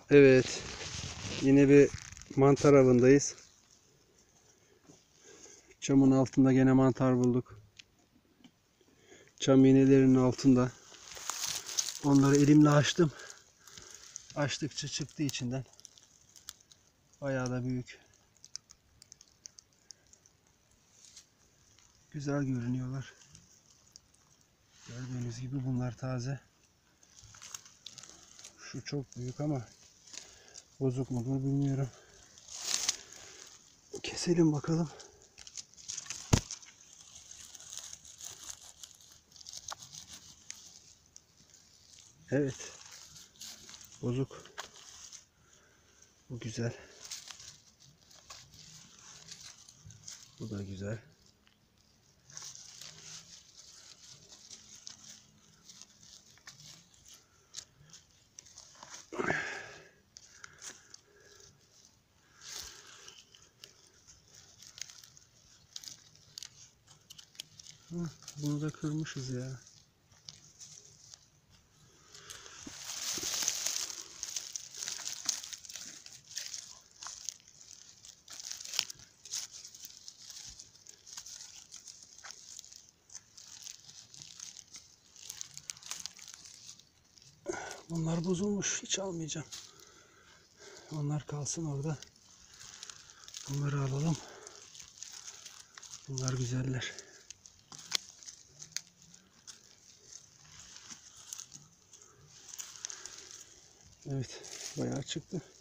Evet. Yine bir mantar avındayız. Çamın altında gene mantar bulduk. Çam iğnelerinin altında. Onları elimle açtım. Açtıkça çıktı içinden. Bayağı da büyük. Güzel görünüyorlar. Gördüğünüz gibi bunlar taze. Şu çok büyük ama bozuk mudur bilmiyorum. Keselim bakalım. Evet. Bozuk. Bu güzel. Bu da güzel. Bunu da kırmışız ya. Bunlar bozulmuş. Hiç almayacağım. Onlar kalsın orada. Bunları alalım. Bunlar güzeller. Evet. Bayağı çıktı.